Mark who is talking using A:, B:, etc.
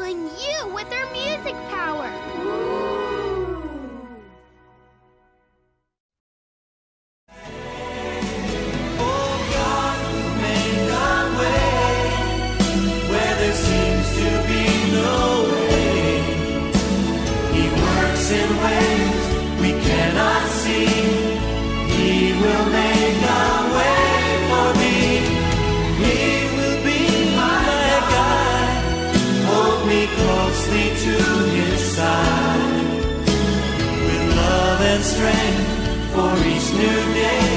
A: filling you with their music power.
B: In ways we cannot see, He will make a way for me. He will be my guide, hold me closely to His side, with love and strength for each new day.